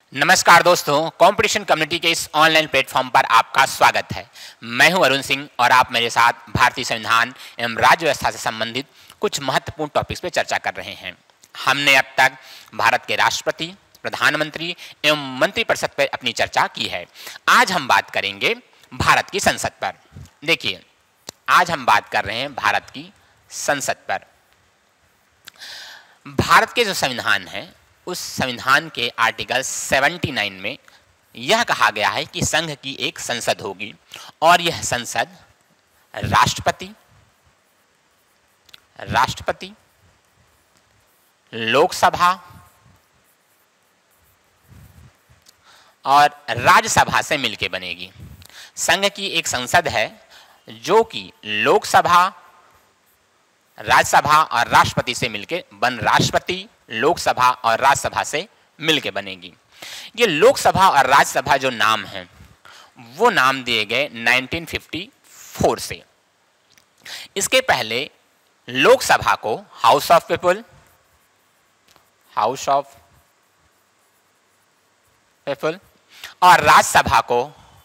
नमस्कार दोस्तों, competition community के इस ऑनलाइन प्लेटफॉर्म पर आपका स्वागत है। मैं हूं अरुण सिंह और आप मेरे साथ भारतीय संविधान एवं राज्य व्यवस्था से संबंधित कुछ महत्वपूर्ण टॉपिक्स पर चर्चा कर रहे हैं। हमने अब तक भारत के राष्ट्रपति, प्रधानमंत्री एवं मंत्रिपरिषद पर अपनी चर्चा की है। आज हम बात करेंगे भारत की संसद पर। देखिए, आज हम बात कर रहे हैं भारत की संसद पर। भारत के जो संविधान है, उस संविधान के आर्टिकल 79 में यह कहा गया है कि संघ की एक संसद होगी और यह संसद राष्ट्रपति, लोकसभा और राज्यसभा से मिलकर बनेगी। संघ की एक संसद है जो कि लोकसभा, राज्यसभा और राष्ट्रपति से मिलकर राष्ट्रपति, लोकसभा और राज्यसभा से मिलकर बनेगी। ये लोकसभा और राज्यसभा जो नाम हैं, वो नाम दिए गए 1954 से। इसके पहले लोकसभा को हाउस ऑफ पीपल और राज्यसभा को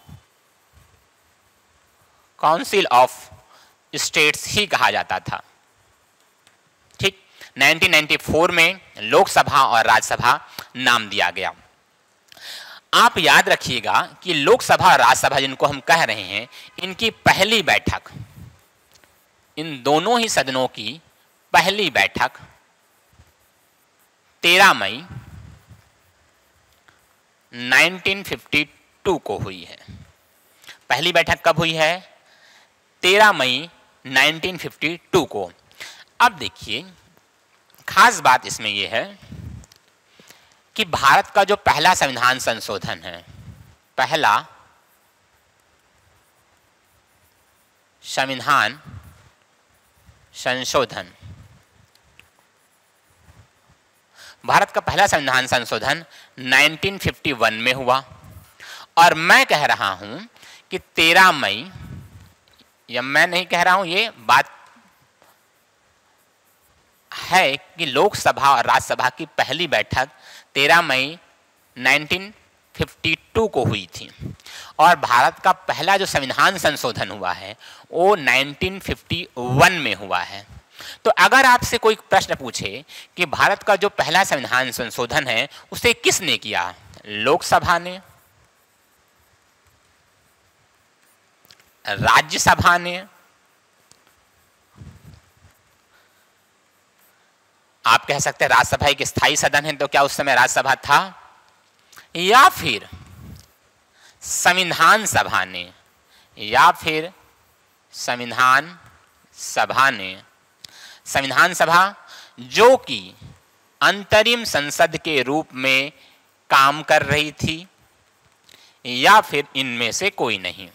काउंसिल ऑफ स्टेट्स ही कहा जाता था। 1994 में लोकसभा और राज्यसभा नाम दिया गया। आप याद रखिएगा कि लोकसभा और राज्यसभा जिनको हम कह रहे हैं, इनकी पहली बैठक, इन दोनों ही सदनों की पहली बैठक 13 मई 1952 को हुई है। पहली बैठक कब हुई है? 13 मई 1952 को। अब देखिए, खास बात इसमें यह है कि भारत का जो पहला संविधान संशोधन है, पहला संविधान संशोधन, भारत का पहला संविधान संशोधन 1951 में हुआ। और मैं कह रहा हूं कि 13 मई, या मैं नहीं कह रहा हूं, ये बात है कि लोकसभा और राज्यसभा की पहली बैठक 13 मई 1952 को हुई थी और भारत का पहला जो संविधान संशोधन हुआ है वो 1951 में हुआ है। तो अगर आपसे कोई प्रश्न पूछे कि भारत का जो पहला संविधान संशोधन है उसे किसने किया, लोकसभा ने, राज्यसभा ने, आप कह सकते हैं राज्यसभा एक स्थायी सदन है, तो क्या उस समय राज्यसभा था, या फिर संविधान सभा ने, संविधान सभा जो कि अंतरिम संसद के रूप में काम कर रही थी, या फिर इनमें से कोई नहीं।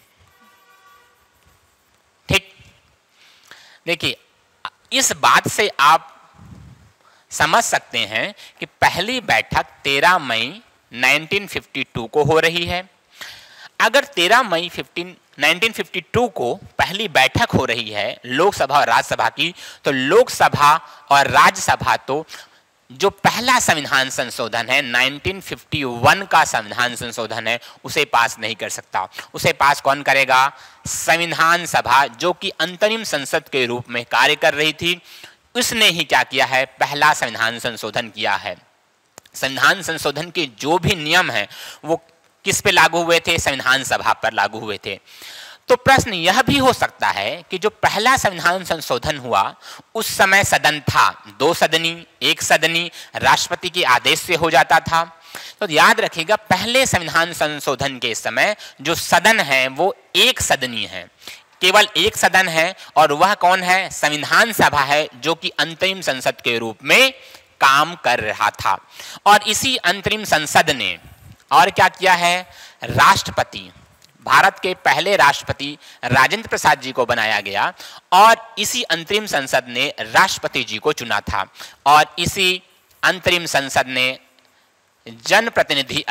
ठीक, देखिए, इस बात से आप समझ सकते हैं कि पहली बैठक 13 मई 1952 को हो रही है। अगर 13 मई 1952 को पहली बैठक हो रही है लोकसभा और राज्यसभा की, तो लोकसभा और राज्यसभा तो जो पहला संविधान संशोधन है 1951 का संविधान संशोधन है, उसे पास नहीं कर सकता। उसे पास कौन करेगा? संविधान सभा, जो कि अंतरिम संसद के रूप में कार्य कर रही थी, उसने ही क्या किया है? पहला संविधान संशोधन किया है। संविधान संशोधन के जो भी नियम हैं वो किस पे लागू हुए थे? संविधान सभा पर लागू हुए थे। तो प्रश्न यह भी हो सकता है कि जो पहला संविधान संशोधन हुआ उस समय सदन था 2 सदनी, 1 सदनी राष्ट्रपति के आदेश से हो जाता था। तो याद रखिएगा, पहले संविधान संशोधन के समय जो सदन है वो 1 सदनी है, केवल 1 सदन है, और वह कौन है? संविधान सभा है, जो कि अंतरिम संसद के रूप में काम कर रहा था। और इसी अंतरिम संसद ने और क्या किया है? राष्ट्रपति, भारत के पहले राष्ट्रपति राजेंद्र प्रसाद जी को बनाया गया और इसी अंतरिम संसद ने राष्ट्रपति जी को चुना था। और इसी अंतरिम संसद ने जनप्रतिनिधि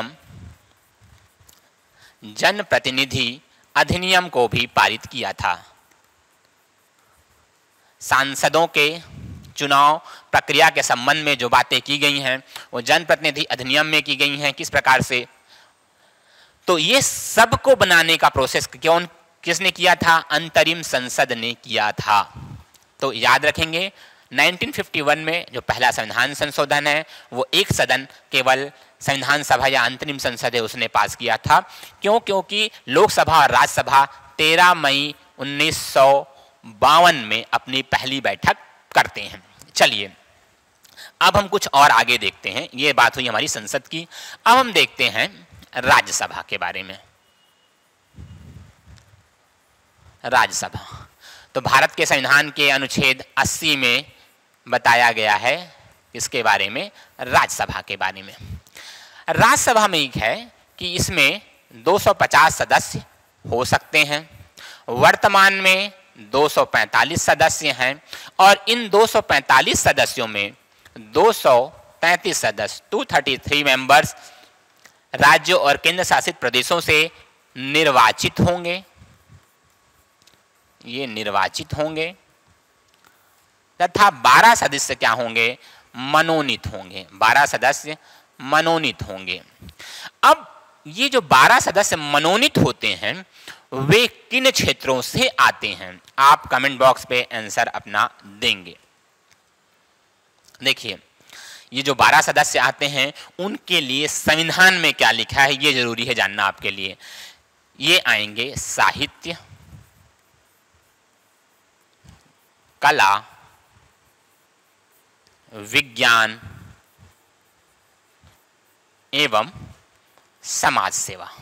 अधिनियम को भी पारित किया था। सांसदों के चुनाव प्रक्रिया के संबंध में जो बातें की गई हैं वो जनप्रतिनिधि अधिनियम में की गई हैं किस प्रकार से। तो ये सब को बनाने का प्रोसेस किसने किया था? अंतरिम संसद ने किया था। तो याद रखेंगे 1951 में जो पहला संविधान संशोधन है वो एक सदन केवल संविधान सभा या अंतरिम संसद है उसने पास किया था। क्योंकि लोकसभा और राज्यसभा 13 मई 1952 में अपनी पहली बैठक करते हैं। चलिए अब हम कुछ और आगे देखते हैं। ये बात हुई हमारी संसद की। अब हम देखते हैं राज्यसभा के बारे में। राज्यसभा तो भारत के संविधान के अनुच्छेद 80 में बताया गया है इसके बारे में, राज्यसभा के बारे में। राज्यसभा में एक है कि इसमें 250 सदस्य हो सकते हैं। वर्तमान में 245 सदस्य हैं और इन 245 सदस्यों में 233 सदस्य 233 मेंबर्स राज्यों और केंद्र शासित प्रदेशों से निर्वाचित होंगे। ये निर्वाचित होंगे तथा 12 सदस्य क्या होंगे? मनोनीत होंगे। 12 सदस्य मनोनीत होंगे। अब ये जो 12 सदस्य मनोनीत होते हैं वे किन क्षेत्रों से आते हैं? आप कमेंट बॉक्स पे आंसर अपना देंगे। देखिए ये जो 12 सदस्य आते हैं उनके लिए संविधान में क्या लिखा है ये जरूरी है जानना आपके लिए। ये आएंगे साहित्य, कला, विज्ञान एवं समाज सेवा।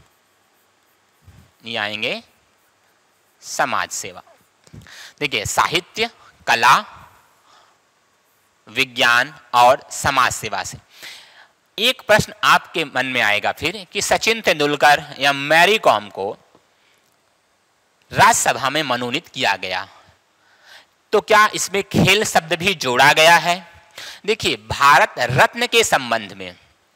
ये आएंगे समाज सेवा। देखिए साहित्य, कला, विज्ञान और समाज सेवा से एक प्रश्न आपके मन में आएगा फिर कि सचिन तेंदुलकर या मैरी कॉम को राज्यसभा में मनोनीत किया गया तो क्या इसमें खेल शब्द भी जोड़ा गया है? देखिए भारत रत्न के संबंध में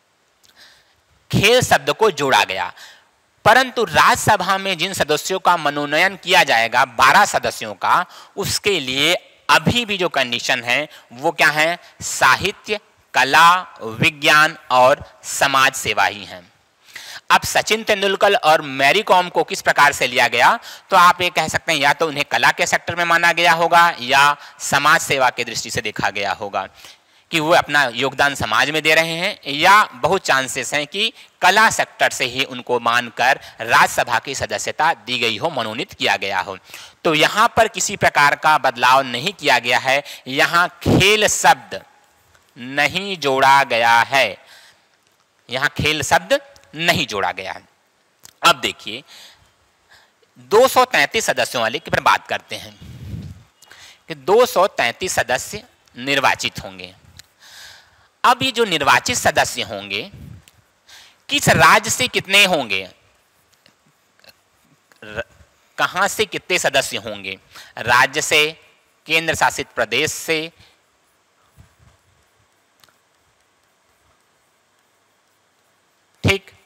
खेल शब्द को जोड़ा गया, परंतु राज्यसभा में जिन सदस्यों का मनोनयन किया जाएगा 12 सदस्यों का, उसके लिए अभी भी जो कंडीशन है वो क्या है? साहित्य, कला, विज्ञान और समाज सेवा ही हैं। अब सचिन तेंदुलकर और मैरी कॉम को किस प्रकार से लिया गया? तो आप ये कह सकते हैं या तो उन्हें कला के सेक्टर में माना गया होगा या समाज सेवा की दृष्टि से देखा गया होगा कि वो अपना योगदान समाज में दे रहे हैं, या बहुत चांसेस हैं कि कला सेक्टर से ही उनको मानकर राज्यसभा की सदस्यता दी गई हो, मनोनीत किया गया हो। तो यहाँ पर किसी प्रकार का बदलाव नहीं किया गया है, यहाँ खेल शब्द नहीं जोड़ा गया है। यहाँ खेल शब्द नहीं जोड़ा गया है। अब देखिए 233 सदस्यों वाले की पर बात करते हैं कि 233 सदस्य निर्वाचित होंगे। अब ये जो निर्वाचित सदस्य होंगे किस राज्य से कितने होंगे? कहां से कितने सदस्य होंगे? राज्य से, केंद्र शासित प्रदेश से, ठीक।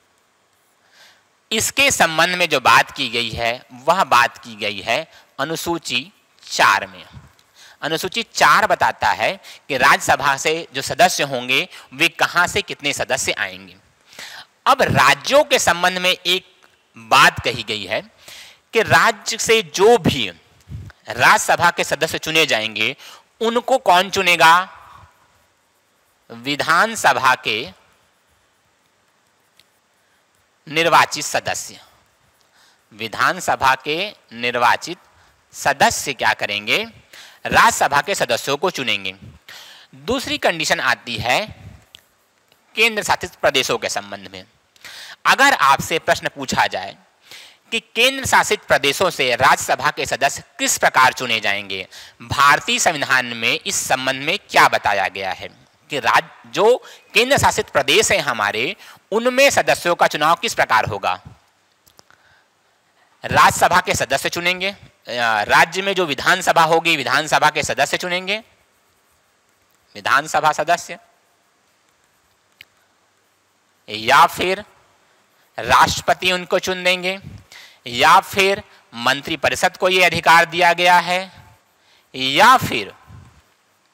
इसके संबंध में जो बात की गई है वह बात की गई है अनुसूची 4 में। अनुसूची 4 बताता है कि राज्यसभा से जो सदस्य होंगे वे कहां से कितने सदस्य आएंगे। अब राज्यों के संबंध में एक बात कही गई है कि राज्य से जो भी राज्यसभा के सदस्य चुने जाएंगे उनको कौन चुनेगा? विधानसभा के निर्वाचित सदस्य। विधानसभा के निर्वाचित सदस्य क्या करेंगे? राज्यसभा के सदस्यों को चुनेंगे। दूसरी कंडीशन आती है केंद्र शासित प्रदेशों के संबंध में। अगर आपसे प्रश्न पूछा जाए कि केंद्र शासित प्रदेशों से राज्यसभा के सदस्य किस प्रकार चुने जाएंगे, भारतीय संविधान में इस संबंध में क्या बताया गया है कि जो केंद्र शासित प्रदेश हैं हमारे, उनमें सदस्यों का चुनाव किस प्रकार होगा? राज्यसभा के सदस्य चुनेंगे, राज्य में जो विधानसभा होगी विधानसभा के सदस्य चुनेंगे, विधानसभा सदस्य, या फिर राष्ट्रपति उनको चुन देंगे, या फिर मंत्रिपरिषद को यह अधिकार दिया गया है, या फिर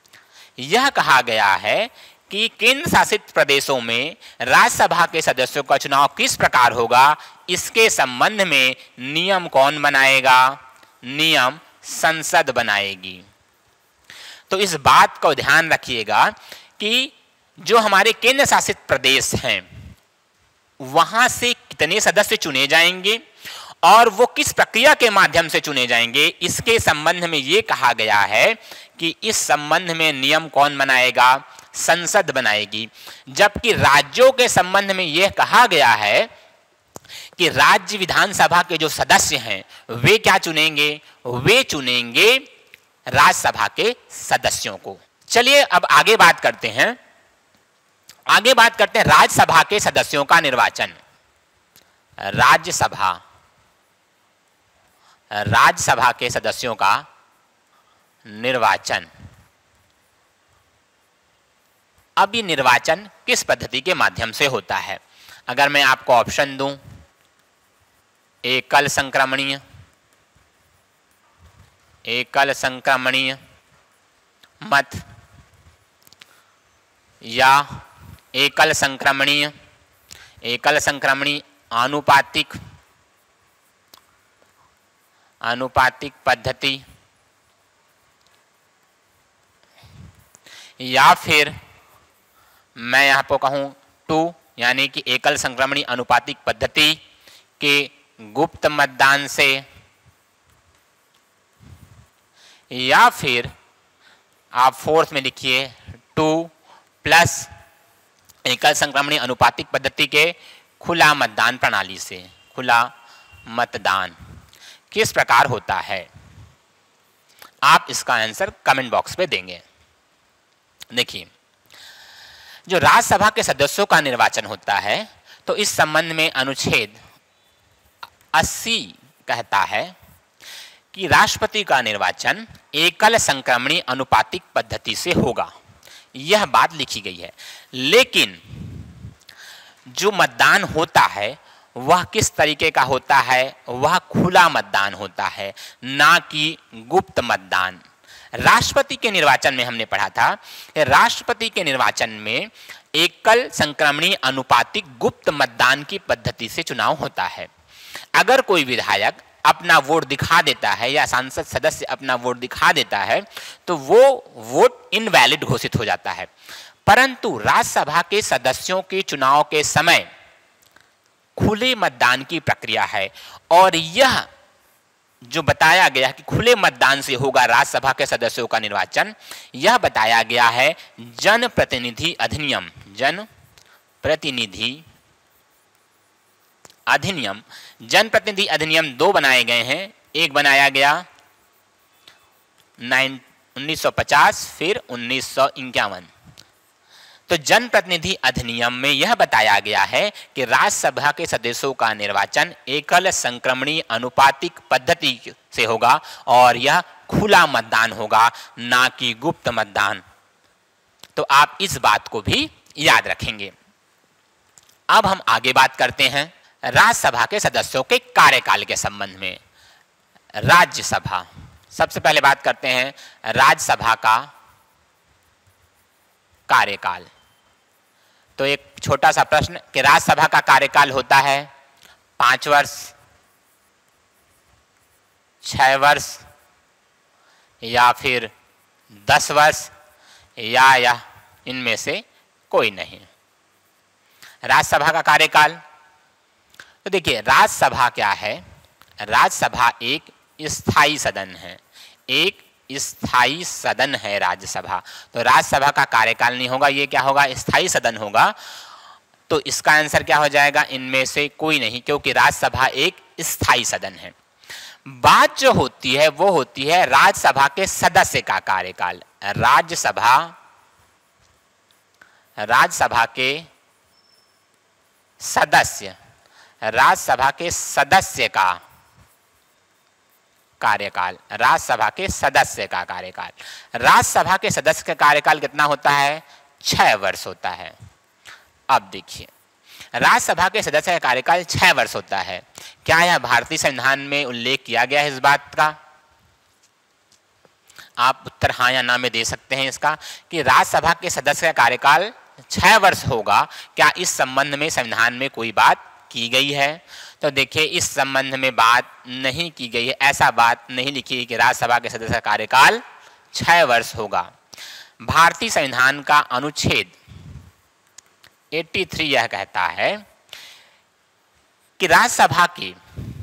यह कहा गया है कि केंद्र शासित प्रदेशों में राज्यसभा के सदस्यों का चुनाव किस प्रकार होगा, इसके संबंध में नियम कौन बनाएगा? नियम संसद बनाएगी। तो इस बात को ध्यान रखिएगा कि जो हमारे केंद्र शासित प्रदेश हैं वहां से कितने सदस्य चुने जाएंगे और वो किस प्रक्रिया के माध्यम से चुने जाएंगे, इसके संबंध में ये कहा गया है कि इस संबंध में नियम कौन बनाएगा? संसद बनाएगी। जबकि राज्यों के संबंध में यह कहा गया है कि राज्य विधानसभा के जो सदस्य हैं वे क्या चुनेंगे? वे चुनेंगे राज्यसभा के सदस्यों को। चलिए अब आगे बात करते हैं। राज्यसभा के सदस्यों का निर्वाचन। राज्यसभा के सदस्यों का निर्वाचन। अब ये निर्वाचन किस पद्धति के माध्यम से होता है? अगर मैं आपको ऑप्शन दूं, एकल संक्रमणीय मत या एकल संक्रमणीय आनुपातिक पद्धति, या फिर मैं यहाँ पर कहूँ 2 यानी कि एकल संक्रमणीय अनुपातिक पद्धति के गुप्त मतदान से, या फिर आप फोर्थ में लिखिए 2 प्लस एकल संक्रमणीय अनुपातिक पद्धति के खुला मतदान प्रणाली से। खुला मतदान किस प्रकार होता है? आप इसका आंसर कमेंट बॉक्स पे देंगे। देखिए, जो राज्यसभा के सदस्यों का निर्वाचन होता है तो इस संबंध में अनुच्छेद 80 कहता है कि राष्ट्रपति का निर्वाचन एकल संक्रमणीय अनुपातिक पद्धति से होगा। यह बात लिखी गई है, लेकिन जो मतदान होता है वह किस तरीके का होता है? वह खुला मतदान होता है, ना कि गुप्त मतदान। राष्ट्रपति के निर्वाचन में हमने पढ़ा था कि राष्ट्रपति के निर्वाचन में एकल संक्रमणीय अनुपातिक गुप्त मतदान की पद्धति से चुनाव होता है। अगर कोई विधायक अपना वोट दिखा देता है या सांसद सदस्य अपना वोट दिखा देता है तो वो वोट इनवैलिड घोषित हो जाता है। परंतु राज्यसभा के सदस्यों के चुनाव के समय खुले मतदान की प्रक्रिया है, और यह जो बताया गया कि खुले मतदान से होगा राज्यसभा के सदस्यों का निर्वाचन, यह बताया गया है जनप्रतिनिधि अधिनियम। जनप्रतिनिधि अधिनियम 2 बनाए गए हैं। एक बनाया गया 1950, फिर 1951। तो जनप्रतिनिधि अधिनियम में यह बताया गया है कि राज्यसभा के सदस्यों का निर्वाचन एकल संक्रमणीय अनुपातिक पद्धति से होगा और यह खुला मतदान होगा, ना कि गुप्त मतदान। तो आप इस बात को भी याद रखेंगे। अब हम आगे बात करते हैं राज्यसभा के सदस्यों के कार्यकाल के संबंध में। राज्यसभा, सबसे पहले बात करते हैं राज्यसभा का कार्यकाल। तो एक छोटा सा प्रश्न कि राज्यसभा का कार्यकाल होता है 5 वर्ष, 6 वर्ष या फिर 10 वर्ष, या इनमें से कोई नहीं। राज्यसभा का कार्यकाल, तो देखिए राज्यसभा क्या है? राज्यसभा एक स्थायी सदन है, एक स्थायी सदन है राज्यसभा। तो राज्यसभा का कार्यकाल नहीं होगा, ये क्या होगा? स्थायी सदन होगा। तो इसका आंसर क्या हो जाएगा? इनमें से कोई नहीं, क्योंकि राज्यसभा एक स्थायी सदन है। बात जो होती है वो होती है राज्यसभा के सदस्य का कार्यकाल। राज्यसभा के सदस्य का कार्यकाल। राज्यसभा के सदस्य का कार्यकाल कितना होता है? 6 वर्ष होता है। अब देखिए, राज्यसभा के सदस्य का कार्यकाल 6 वर्ष होता है। क्या यह भारतीय संविधान में उल्लेख किया गया है इस बात का? आप उत्तर हाँ या ना में दे सकते हैं इसका, कि राज्यसभा के सदस्य का कार्यकाल 6 वर्ष होगा, क्या इस संबंध में संविधान में कोई बात की गई है? तो देखिए, इस संबंध में बात नहीं की गई है, ऐसा बात नहीं लिखी है कि राज्यसभा के सदस्य का कार्यकाल 6 वर्ष होगा। भारतीय संविधान का अनुच्छेद 83 यह कहता है कि राज्यसभा के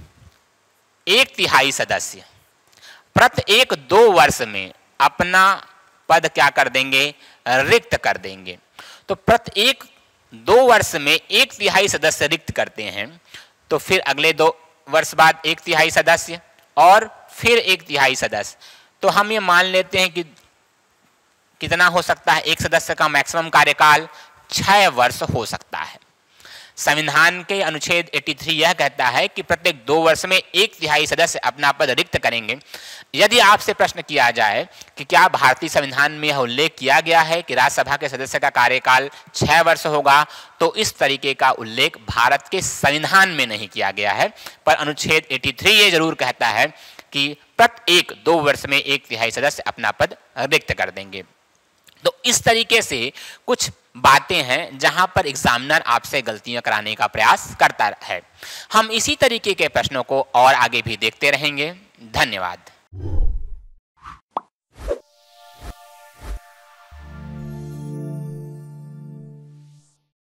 1/3 सदस्य प्रत्येक 2 वर्ष में अपना पद क्या कर देंगे? रिक्त कर देंगे। तो प्रत्येक 2 वर्ष में 1/3 सदस्य रिक्त करते हैं, तो फिर अगले 2 वर्ष बाद 1/3 सदस्य और फिर 1/3 सदस्य। तो हम ये मान लेते हैं कि कितना हो सकता है? एक सदस्य का मैक्सिमम कार्यकाल 6 वर्ष हो सकता है। संविधान के अनुच्छेद 83 यह कहता है कि प्रत्येक 2 वर्ष में 1/3 सदस्य अपना पद रिक्त करेंगे। यदि आपसे प्रश्न किया जाए कि क्या भारतीय संविधान में यह उल्लेख किया गया है कि राज्यसभा के सदस्य का कार्यकाल 6 वर्ष होगा, तो इस तरीके का उल्लेख भारत के संविधान में नहीं किया गया है, पर अनुच्छेद 83 ये जरूर कहता है कि प्रत्येक 2 वर्ष में 1/3 सदस्य अपना पद रिक्त कर देंगे। तो इस तरीके से कुछ बातें हैं जहां पर एग्जामिनर आपसे गलतियां कराने का प्रयास करता है। हम इसी तरीके के प्रश्नों को और आगे भी देखते रहेंगे। धन्यवाद।